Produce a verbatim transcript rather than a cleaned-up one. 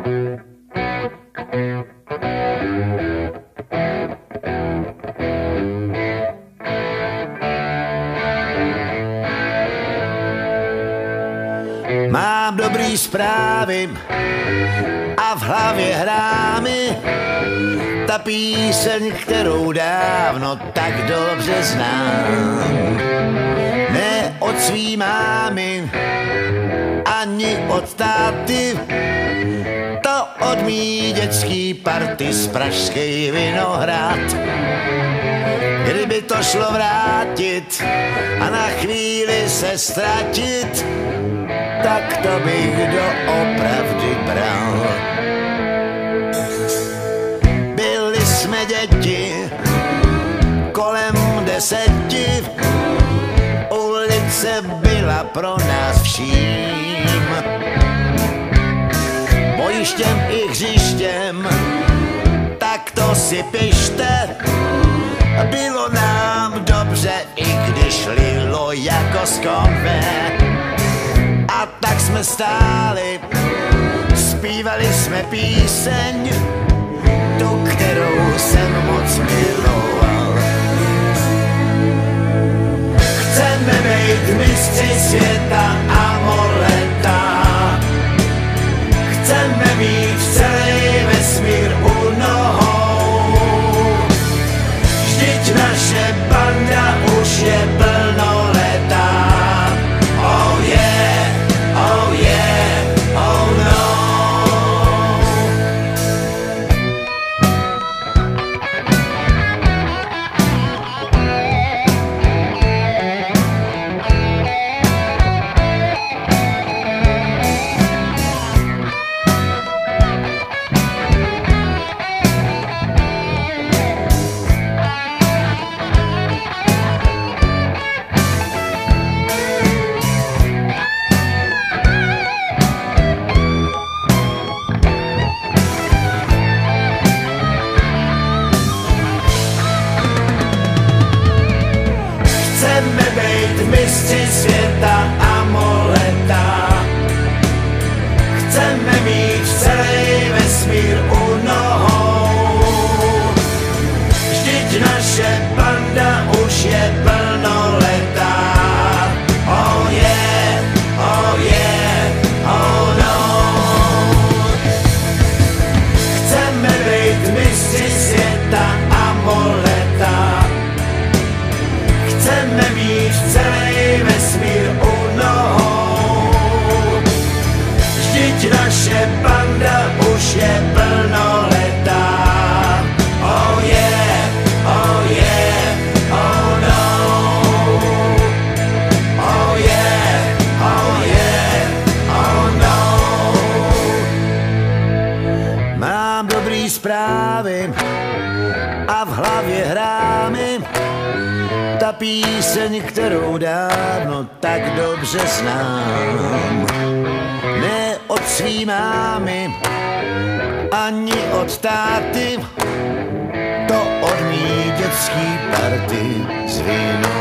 Mám dobrý zprávy a v hlavě hrá mi ta píseň, kterou dávno tak dobře znám. Ne od svý mámy, ani od táty, to od mý dětský party z pražský Vinohrad. Kdyby to šlo vrátit a na chvíli se ztratit, tak to bych doopravdy bral. Byli jsme děti kolem deseti, ulice byla pro nás vším bojištěm i hřištěm, tak to si pište. Bylo nám dobře, i když lilo jako z konve. A tak jsme stáli, zpívali jsme píseň, tu, kterou jsem moc miloval. Chceme být mistři světa a moleta, chceme mít celý vesmír u nohou. Vždyť naše banda už je plnoletá. Oh yeah, oh yeah, oh no. Chceme být mistři světa a moleta, chceme mít celý vesmír u nohou. Vždyť naše banda už je plnoletá. Oh yeah, oh yeah, oh no. Chceme být mistři světa a moleta, chceme mít celý vesmír u nohou. Vždyť naše banda už je plnoletá. Oh yeah, oh yeah, oh no. Oh yeah, oh yeah, oh no. Mám dobrý zprávy a v hlavě hrá mi ta píseň, kterou dávno tak dobře znám. Ne od svý mámy, ani od táty, to od mý dětský party z Vinohradu.